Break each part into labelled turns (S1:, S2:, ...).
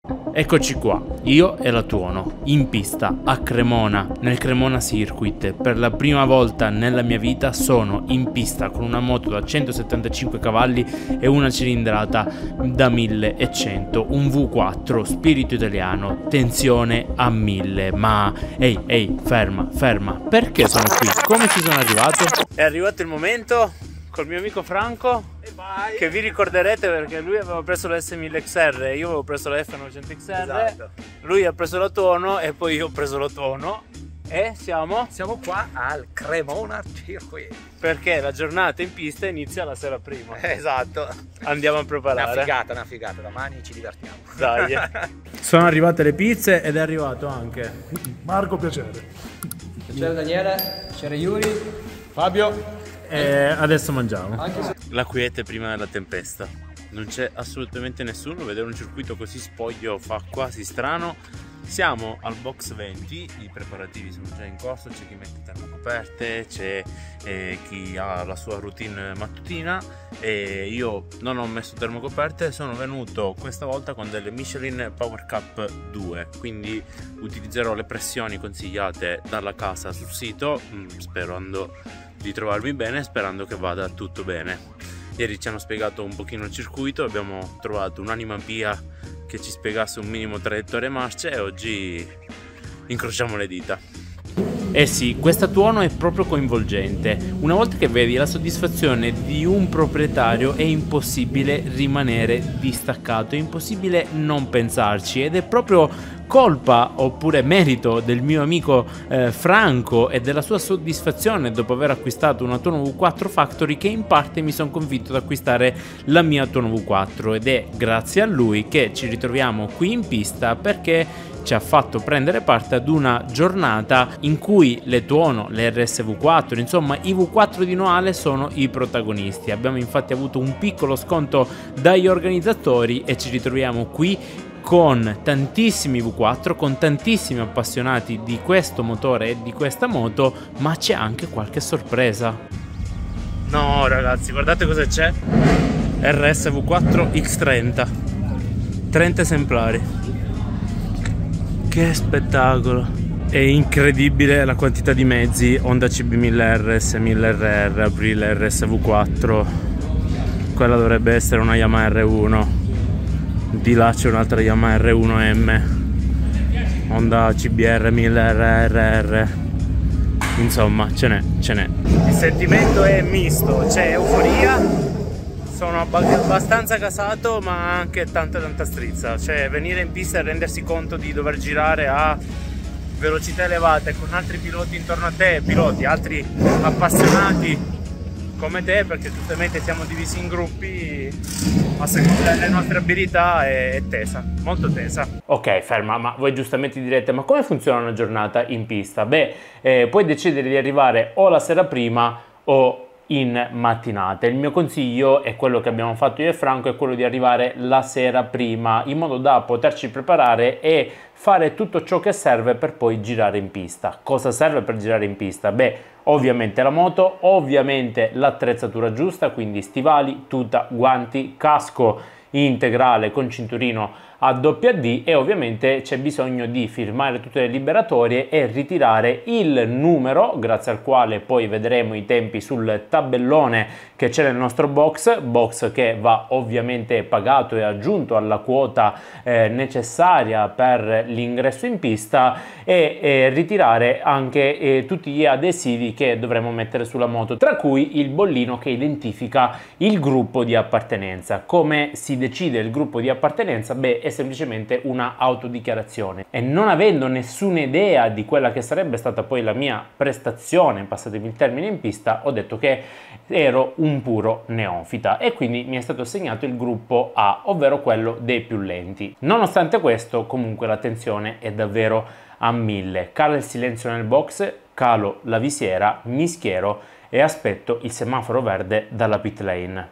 S1: Eccoci qua, io e la Tuono, in pista, a Cremona, nel Cremona Circuit. Per la prima volta nella mia vita sono in pista con una moto da 175 cavalli e una cilindrata da 1100, un V4, spirito italiano, tensione a 1000. Ma, ehi, ferma, perché sono qui? Come ci sono arrivato? È arrivato il momento col mio amico Franco, che vi ricorderete perché lui aveva preso la S1000XR, io avevo preso la F900XR, esatto. Lui ha preso la Tuono e poi io ho preso la Tuono e siamo
S2: qua al Cremona Circuit
S1: perché la giornata in pista inizia la sera prima.
S2: Esatto.
S1: Andiamo a preparare.
S2: Una figata, domani ci divertiamo.
S1: Dai. Sono arrivate le pizze ed è arrivato anche
S3: Marco, piacere.
S2: Piacere Daniele, piacere Yuri, Fabio.
S1: Adesso mangiamo. La quiete prima della tempesta. Non c'è assolutamente nessuno. Vedere un circuito così spoglio fa quasi strano. Siamo al box 20, i preparativi sono già in corso, c'è chi mette termocoperte, c'è chi ha la sua routine mattutina e io non ho messo termocoperte, sono venuto questa volta con delle Michelin Power Cup 2, quindi utilizzerò le pressioni consigliate dalla casa sul sito, sperando di trovarmi bene, sperando che vada tutto bene. Ieri ci hanno spiegato un pochino il circuito, abbiamo trovato un'anima pia che ci spiegasse un minimo traiettorie marce e oggi incrociamo le dita. Eh sì, questa Tuono è proprio coinvolgente. Una volta che vedi la soddisfazione di un proprietario è impossibile rimanere distaccato, è impossibile non pensarci ed è proprio colpa oppure merito del mio amico Franco e della sua soddisfazione dopo aver acquistato una Tuono V4 Factory che in parte mi sono convinto ad acquistare la mia Tuono V4 ed è grazie a lui che ci ritroviamo qui in pista perché ci ha fatto prendere parte ad una giornata in cui le Tuono, le RSV4, insomma i V4 di Noale sono i protagonisti. Abbiamo infatti avuto un piccolo sconto dagli organizzatori e ci ritroviamo qui con tantissimi V4, con tantissimi appassionati di questo motore e di questa moto, ma c'è anche qualche sorpresa. No ragazzi, guardate cosa c'è. RSV4 X30, 30 esemplari. Che spettacolo! È incredibile la quantità di mezzi: Honda CB1000R, S1000RR, Aprilia RSV4, quella dovrebbe essere una Yamaha R1, di là c'è un'altra Yamaha R1M, Honda CBR 1000RR, insomma ce n'è. Il sentimento è misto, c'è euforia, sono abbastanza gasato ma anche tanta strizza, cioè venire in pista e rendersi conto di dover girare a velocità elevate con altri piloti intorno a te, altri appassionati come te, perché giustamente siamo divisi in gruppi a seconda delle nostre abilità, è tesa, molto tesa. Ok, ferma, ma voi giustamente direte, ma come funziona una giornata in pista? Beh, puoi decidere di arrivare o la sera prima o in mattinata. Il mio consiglio è quello che abbiamo fatto io e Franco, è quello di arrivare la sera prima in modo da poterci preparare e fare tutto ciò che serve per poi girare in pista. Cosa serve per girare in pista? Beh, ovviamente la moto, ovviamente l'attrezzatura giusta, quindi stivali, tuta, guanti, casco integrale con cinturino a WD e ovviamente c'è bisogno di firmare tutte le liberatorie e ritirare il numero grazie al quale poi vedremo i tempi sul tabellone che c'è nel nostro box che va ovviamente pagato e aggiunto alla quota necessaria per l'ingresso in pista e ritirare anche tutti gli adesivi che dovremo mettere sulla moto, tra cui il bollino che identifica il gruppo di appartenenza. Come si decide il gruppo di appartenenza? Beh, è semplicemente una autodichiarazione e non avendo nessuna idea di quella che sarebbe stata poi la mia prestazione, passatemi il termine, in pista, ho detto che ero un puro neofita e quindi mi è stato assegnato il gruppo A, ovvero quello dei più lenti. Nonostante questo, comunque la tensione è davvero a 1000. Cala il silenzio nel box, calo la visiera, mi schiero e aspetto il semaforo verde dalla pit lane.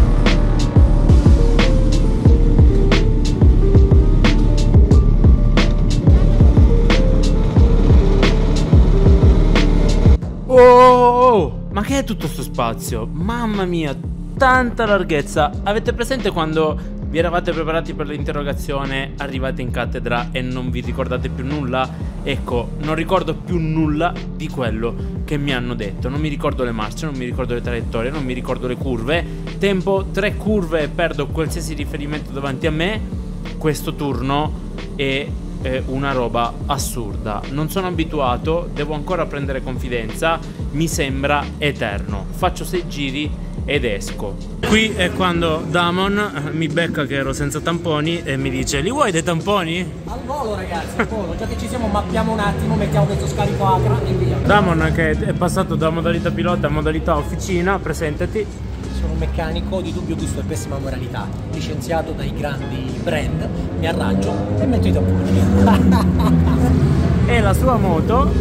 S1: Oh, Ma che è tutto sto spazio? Mamma mia, tanta larghezza. Avete presente quando Vi eravate preparati per l'interrogazione, arrivate in cattedra e non vi ricordate più nulla? Ecco, non ricordo più nulla di quello che mi hanno detto. Non mi ricordo le marce, non mi ricordo le traiettorie, non mi ricordo le curve. Tempo 3 curve e perdo qualsiasi riferimento davanti a me. Questo turno è una roba assurda. Non sono abituato, devo ancora prendere confidenza. Mi sembra eterno. Faccio 6 giri ed esco. Qui è quando Damon mi becca che ero senza tamponi e mi dice: li vuoi dei tamponi?
S3: Al volo ragazzi, al volo, già che ci siamo mappiamo un attimo, mettiamo questo scarico Acra e via.
S1: Damon che è passato da modalità pilota a modalità officina, presentati.
S3: Sono un meccanico di dubbio gusto e pessima moralità, licenziato dai grandi brand, mi arrangio e metto i tamponi.
S1: E la sua moto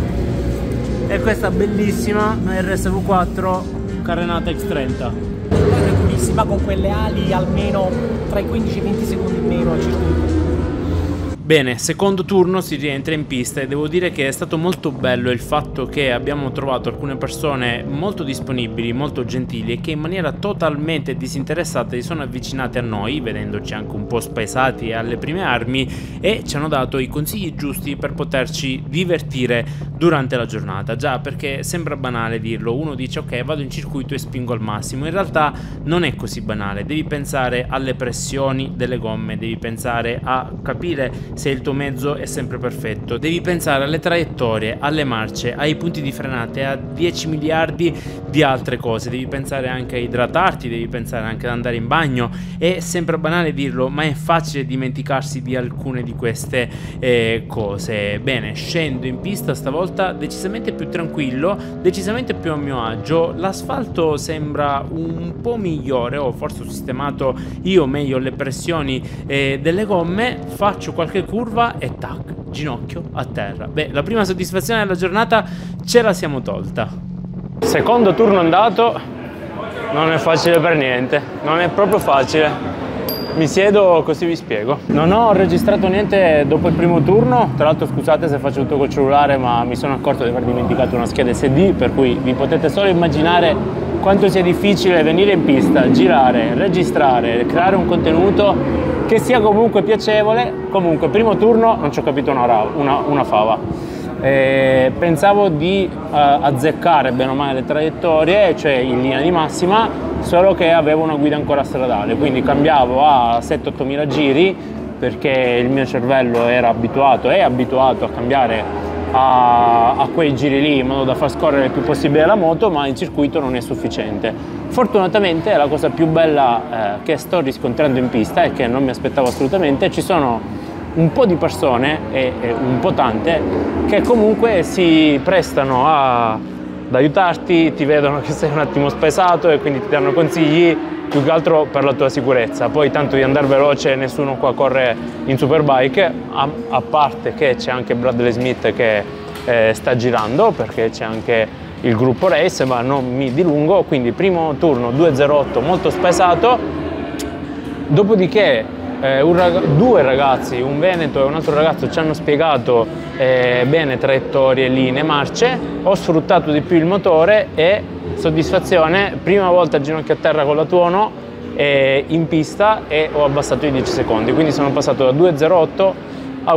S1: è questa bellissima RSV4 carenata X30.
S3: È purissima, con quelle ali almeno tra i 15 e i 20 secondi in meno al circuito.
S1: Bene, secondo turno si rientra in pista e devo dire che è stato molto bello il fatto che abbiamo trovato alcune persone molto disponibili, molto gentili e che in maniera totalmente disinteressata si sono avvicinate a noi, vedendoci anche un po' spaesati alle prime armi, e ci hanno dato i consigli giusti per poterci divertire durante la giornata. Già, perché sembra banale dirlo, uno dice ok, vado in circuito e spingo al massimo. In realtà non è così banale, devi pensare alle pressioni delle gomme, devi pensare a capire se il tuo mezzo è sempre perfetto, devi pensare alle traiettorie, alle marce, ai punti di frenate, a 10 miliardi di altre cose, devi pensare anche a idratarti, devi pensare anche ad andare in bagno. È sempre banale dirlo, ma è facile dimenticarsi di alcune di queste cose. Bene, scendo in pista stavolta decisamente più tranquillo, decisamente più a mio agio. L'asfalto sembra un po' migliore, o forse ho sistemato io meglio le pressioni delle gomme. Faccio qualche curva e tac, ginocchio a terra. Beh, la prima soddisfazione della giornata ce la siamo tolta. Secondo turno andato, non è facile per niente, non è proprio facile. Mi siedo così vi spiego. Non ho registrato niente dopo il primo turno, tra l'altro scusate se faccio tutto col cellulare, ma mi sono accorto di aver dimenticato una scheda SD, per cui vi potete solo immaginare quanto sia difficile venire in pista, girare, registrare, creare un contenuto che sia comunque piacevole. Comunque, primo turno non ci ho capito una fava. Pensavo di azzeccare bene o male le traiettorie, cioè in linea di massima, solo che avevo una guida ancora stradale, quindi cambiavo a 7-8 mila giri, perché il mio cervello è abituato a cambiare a quei giri lì in modo da far scorrere il più possibile la moto, ma il circuito non è sufficiente. Fortunatamente la cosa più bella che sto riscontrando in pista e che non mi aspettavo assolutamente, ci sono un po' di persone, e un po' tante, che comunque si prestano ad aiutarti, ti vedono che sei un attimo spesato e quindi ti danno consigli, più che altro per la tua sicurezza. Poi tanto di andare veloce nessuno qua corre in Superbike, a parte che c'è anche Bradley Smith che sta girando, perché c'è anche il gruppo race, ma non mi dilungo. Quindi primo turno 2.08 molto spesato, dopodiché due ragazzi, un veneto e un altro ragazzo, ci hanno spiegato bene traiettorie, linee, marce. Ho sfruttato di più il motore e soddisfazione, prima volta ginocchio a terra con la tuono in pista, e ho abbassato i 10 secondi, quindi sono passato da 2.08 a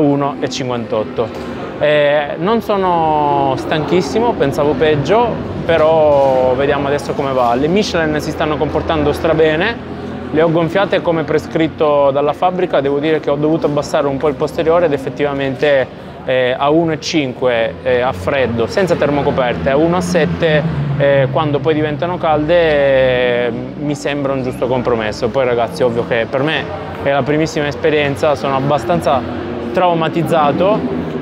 S1: 1.58. Non sono stanchissimo, pensavo peggio, però vediamo adesso come va. Le Michelin si stanno comportando strabene, le ho gonfiate come prescritto dalla fabbrica. Devo dire che ho dovuto abbassare un po' il posteriore ed effettivamente a 1.5 a freddo senza termocoperte, a 1.7 quando poi diventano calde mi sembra un giusto compromesso. Poi ragazzi, ovvio che per me è la primissima esperienza, sono abbastanza traumatizzato,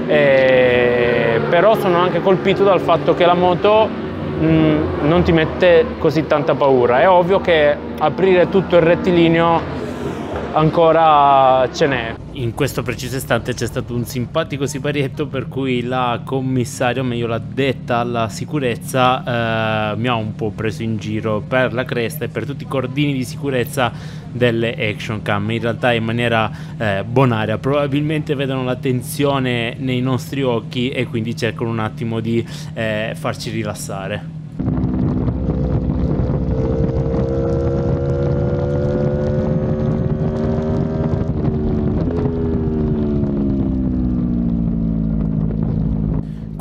S1: però sono anche colpito dal fatto che la moto non ti mette così tanta paura. È ovvio che aprire tutto il rettilineo ancora ce n'è. In questo preciso istante c'è stato un simpatico siparietto per cui la commissaria, o meglio la detta alla sicurezza, mi ha un po' preso in giro per la cresta e per tutti i cordini di sicurezza delle action cam. In realtà in maniera bonaria, probabilmente vedono la tensione nei nostri occhi e quindi cercano un attimo di farci rilassare.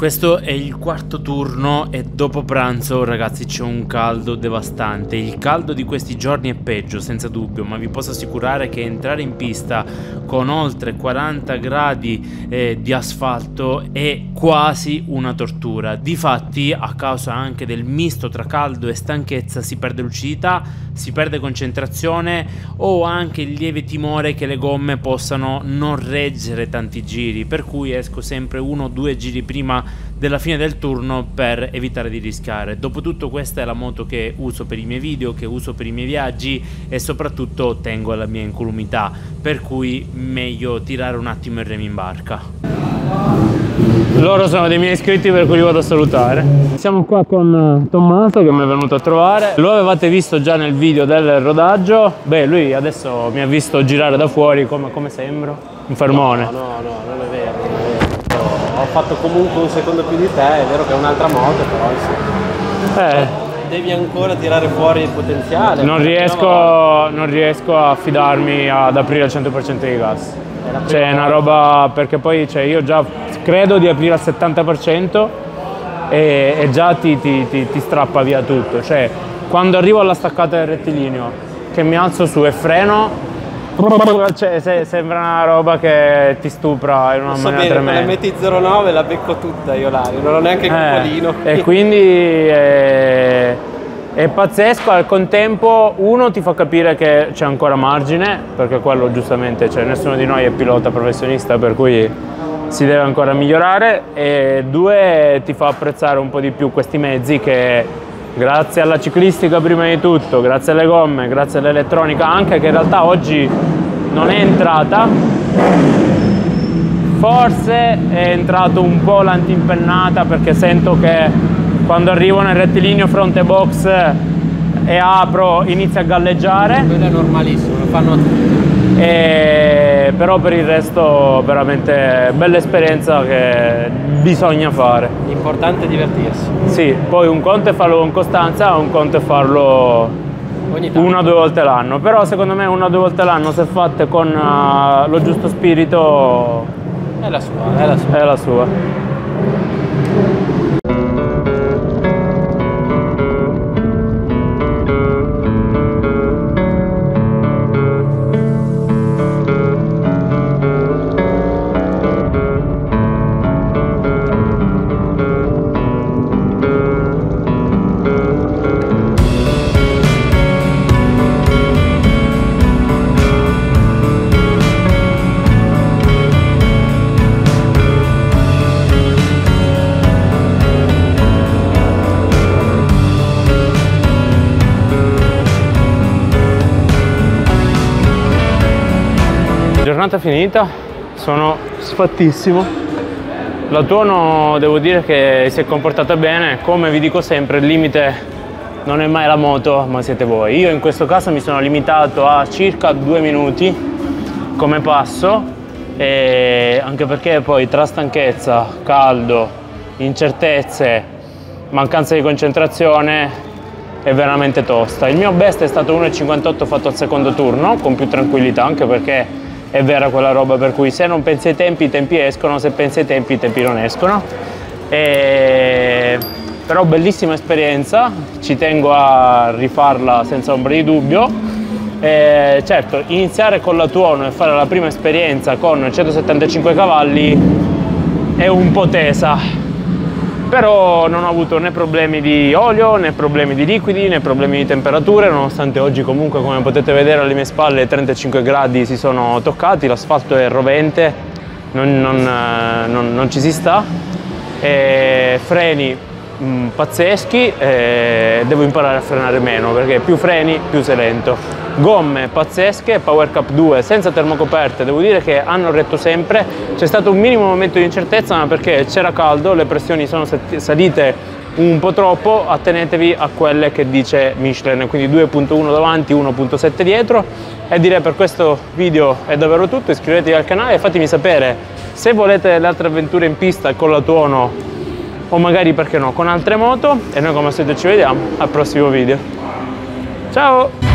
S1: Questo è il quarto turno e dopo pranzo, ragazzi, c'è un caldo devastante. Il caldo di questi giorni è peggio, senza dubbio, ma vi posso assicurare che entrare in pista con oltre 40 gradi di asfalto è quasi una tortura. Difatti, a causa anche del misto tra caldo e stanchezza, si perde lucidità, si perde concentrazione, o anche il lieve timore che le gomme possano non reggere tanti giri, per cui esco sempre 1 o 2 giri prima della fine del turno per evitare di rischiare. Dopotutto questa è la moto che uso per i miei video, che uso per i miei viaggi e soprattutto tengo alla mia incolumità, per cui meglio tirare un attimo il remo in barca. Loro sono dei miei iscritti, per cui li vado a salutare. Siamo qua con Tommaso che mi è venuto a trovare. Lo avevate visto già nel video del rodaggio. Beh, lui adesso mi ha visto girare da fuori. Come sembro? Un fermone.
S4: No, non è vero, non è vero. Ho fatto comunque un secondo più di te, è vero che è un'altra moto, però devi ancora tirare fuori il potenziale.
S1: Non riesco a fidarmi ad aprire al 100% di gas. C'è una roba, perché poi io già credo di aprire al 70% e già ti strappa via tutto. Cioè, quando arrivo alla staccata del rettilineo, che mi alzo su e freno, cioè, sembra una roba che ti stupra in una maniera tremenda.
S4: La metti 09 la becco tutta io là, non ho neanche il cupolino.
S1: E quindi è pazzesco. Al contempo uno ti fa capire che c'è ancora margine, perché quello giustamente, cioè, nessuno di noi è pilota professionista, per cui si deve ancora migliorare, e due ti fa apprezzare un po' di più questi mezzi che, grazie alla ciclistica prima di tutto, grazie alle gomme, grazie all'elettronica anche, che in realtà oggi non è entrata, forse è entrato un po' l'antimpennata, perché sento che quando arrivo nel rettilineo fronte box e apro inizia a galleggiare.
S4: Quello è normalissimo, lo fanno tutti.
S1: Però per il resto veramente bella esperienza che bisogna fare.
S4: L'importante è divertirsi.
S1: Sì, poi un conto è farlo con costanza, un conto è farlo una o due volte l'anno, però secondo me una o due volte l'anno, se fatte con lo giusto spirito,
S4: è la sua.
S1: È la sua. Giornata finita, sono sfattissimo. La Tuono devo dire che si è comportata bene. Come vi dico sempre, il limite non è mai la moto, ma siete voi. Io in questo caso mi sono limitato a circa 2 minuti come passo, e anche perché poi tra stanchezza, caldo, incertezze, mancanza di concentrazione è veramente tosta. Il mio best è stato 1,58 fatto al secondo turno, con più tranquillità, anche perché è vera quella roba per cui se non pensi ai tempi, i tempi escono, se pensi ai tempi, i tempi non escono. Però bellissima esperienza, ci tengo a rifarla senza ombra di dubbio. Certo, iniziare con la Tuono e fare la prima esperienza con 175 cavalli è un po' tesa, però non ho avuto né problemi di olio, né problemi di liquidi, né problemi di temperature, nonostante oggi comunque, come potete vedere alle mie spalle, 35 gradi si sono toccati, l'asfalto è rovente, non ci si sta, freni pazzeschi, devo imparare a frenare meno, perché più freni più sei lento. Gomme pazzesche, Power Cup 2 senza termocoperte, devo dire che hanno retto sempre. C'è stato un minimo momento di incertezza, ma perché c'era caldo, le pressioni sono salite un po' troppo. Attenetevi a quelle che dice Michelin, quindi 2.1 davanti, 1.7 dietro. E direi per questo video è davvero tutto. Iscrivetevi al canale e fatemi sapere se volete le altre avventure in pista con la Tuono, o magari, perché no, con altre moto. E noi come al solito ci vediamo al prossimo video. Ciao!